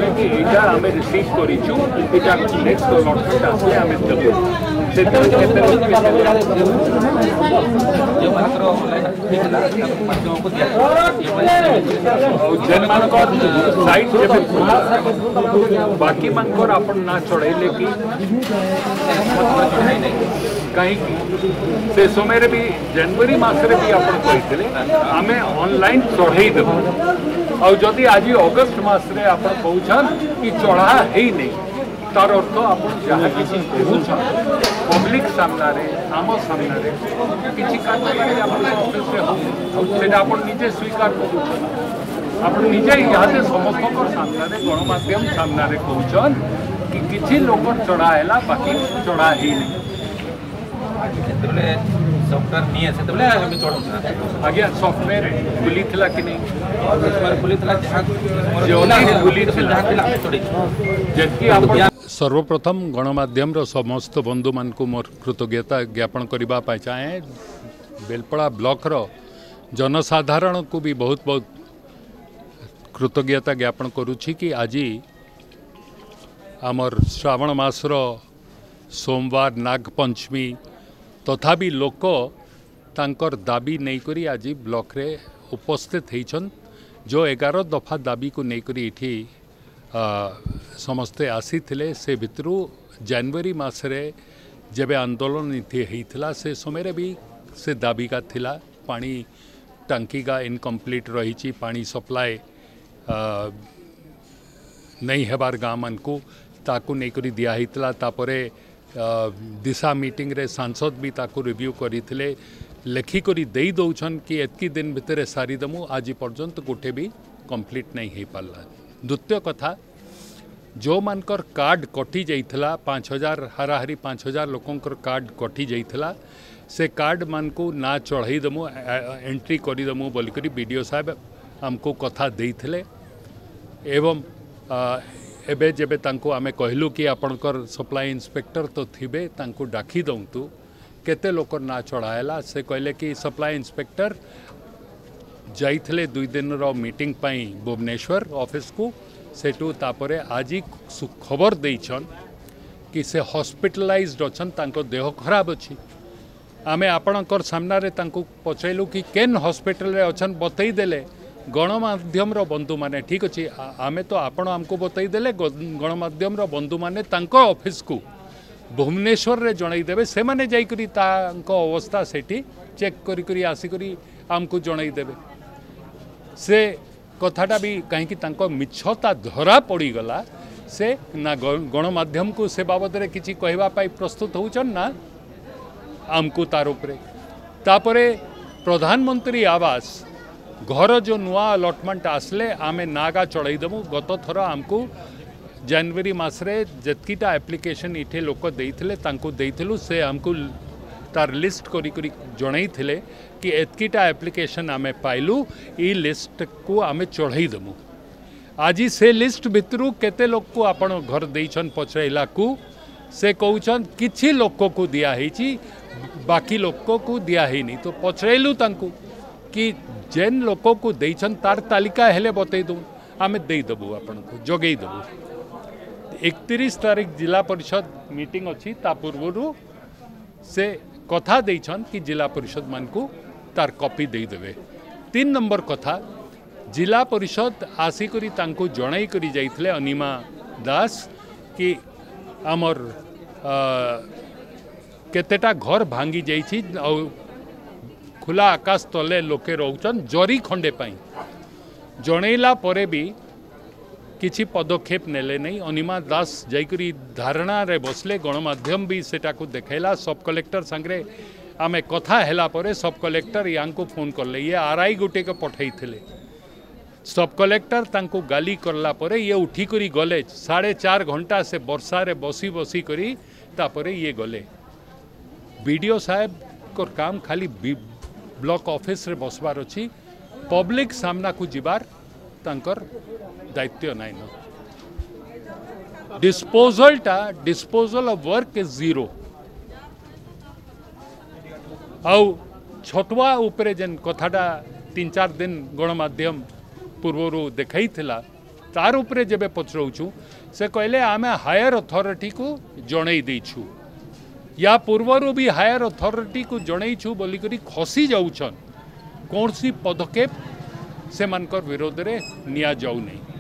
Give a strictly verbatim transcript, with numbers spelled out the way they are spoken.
कि एटा आमे रिसीव करिछु एटा next allotment आसे आमे देबो से केते लोग जो मात्र थिला माध्यम को दिया जन मान को साइट जेबे खुला बाकी मान को अपन ना चढ़ाइले कि कहीं से समय भी जनवरी मासरे भी अपन कहिथिले आमे ऑनलाइन चढ़ाई देबो और जदि आज अगस्त मसरे आप कहन कि चढ़ा है नहीं तार अर्थ आप जहाँ किसी पब्लिक सामने आम सामने किसी कार्य आप निजे स्वीकार कर निजे इहादे समस्त सामने गणमाध्यम सामने कहन कि किसी लोक चढ़ाला बाकी चढ़ा ही नहीं सॉफ्टवेयर नहीं है से हमें चढ़ा आज्ञा सॉफ्टवेयर खुली थिला कि नहीं खुली थिला जो खुली थिला जति आप सर्वप्रथम गणमाध्यम समस्त बंधु मान को मोर कृतज्ञता ज्ञापन करबा पाई चाहे बेलपड़ा ब्लॉक रो जनसाधारण को भी बहुत बहुत कृतज्ञता ज्ञापन करुछि कि आज आमर श्रावण मासर सोमवार नागपंचमी तथापि लोक तांकर दाबी नहीं करी आज ब्लॉक रे उपस्थित होइछन जो एगार दफा दाबी को नहीं करी इठी समस्ते आसी थिले से भितरु जनवरी मासरे जबे आंदोलन इथि हेइथिला से समय भी से दाबी का थिला पानी टंकी का इनकम्प्लीट रही पानी सप्लाई नहीं हेबार गाँ मान को ताकू नहीं करी दिया हेइथिला तापरे दिशा मीटिंग रे सांसद भी ताकू रिव्यू करिथिले लेखिकी दे दौन कि एतकी दिन भितर सारीदेमु आज पर्यंत गोटे भी कंप्लीट नहीं हो पाला। द्वितीय कथा जो मानकर कार्ड कटि जाइथिला पाँच हजार हाराहारी पाँच हजार लोकंकर कार्ड कटि जाइथिला से कार्ड मान को ना चढ़ाई देमु एंट्री करदेमु बोलिकरी बीडीओ साहब आमको कथा देइथिले एवं एबे जेबे तांको आमे कहलु कि आपणकर सप्लाई इंस्पेक्टर तो थिबे तांको डाकी दउतु केते लोकर ना चढ़ाएला से कहले कि सप्लाई इंस्पेक्टर जाइथिले दुई दिन रो मीटिंग पाई भुवनेश्वर ऑफिस को सेटू तापरे आज खबर देइछन कि से हॉस्पिटलाइज्ड अछन तांको देह खराब अछि आमे आपणकर सामना रे तांको पचाइलु कि केन हॉस्पिटल रे अछन बतई देले गणमाध्यम रो बंधु माने ठीक अच्छे आमे तो आपण आमको बतई देले गणमाध्यम रो बंधु माने तांको ऑफिस को भुवनेश्वर रे जणाई देबे से माने जाई करी तांको अवस्था सेठी चेक करी करी आसी करी आमको जणाई देबे से कथाटा भी कहीं तांको मिछता धरा पड़ी गला से ना गणमाध्यम को से बाबद रे किछि कहबा पाई प्रस्तुत होउछन ना आमको तार उपरे तापरे प्रधानमंत्री आवास घर जो नुआ अलॉटमेंट आसले आमे नागा चढ़ाई देमु गत थर आमको जनवरी मासरे जतकीटा एप्लिकेशन इठे लोक देइथिले तांको देइथिलु से आमको तार लिस्ट करी करी जणाई थिले कि एतकीटा एप्लिकेशन आमे पाइलु ई लिस्ट को आमे चढ़ाई देमु आज से लिस्ट भितरु केते लोक को आपण घर देइछन पचराइला को से कहउछन किछि लोक को दिया हेची बाकी लोक को दिया हेनी तो पचराइलु तांको कि जेन लोक को देइछन तार तालिका हेले बतई दो आमे देई देबु आपन को जोगई देबु इकतीस तारीख जिला परिषद मीटिंग अच्छी ता पूर्वरु से कथा देइछन कि जिला परिषद मान को तार कॉपी दे देबे। तीन नंबर कथा जिला परिषद आसी करी तांको जणाई करी जाइथिले अनिमा दास कि आमर केतेटा घर भांगी जाइछि और खुला आकाश तले लोके रोचन जरी खंडे पाई जनइला परे भी किछि पदक्षेप नेले नहीं अनिमा दास जाइकरी धारणा रे बसले गणमाध्यम भी सेटा को देखैला सब कलेक्टर संगे आमे कथा हैला परे सब कलेक्टर यांको फोन करले ये आरआई गुटे के पठै थिले सब कलेक्टर तांको गाली करला परे ये उठी करी गले साढ़े चार घंटा से वर्षा रे बसी बसी करी तापरे ये गले बीडीओ साहब को काम खाली ब्लॉक ऑफिस रे बसबार अच्छी पब्लिक सामना को जिबार तांकर दायित्व नाइन डिस्पोजल टा disposal of work is zero आउ छटुआ उपरे जेन कथाटा तीन चार दिन गणमाध्यम पूर्वर देखाई थिला तार उपरे जेबे पचराउछु से कहले आमे हायर अथॉरिटी को जणई देछु या पूर्वर भी हायर अथॉरिटी को जणईछु बोली करी खसी जाउछन कौन सी पदक्षेप से मानकर विरोध रे निया जाउ नहीं।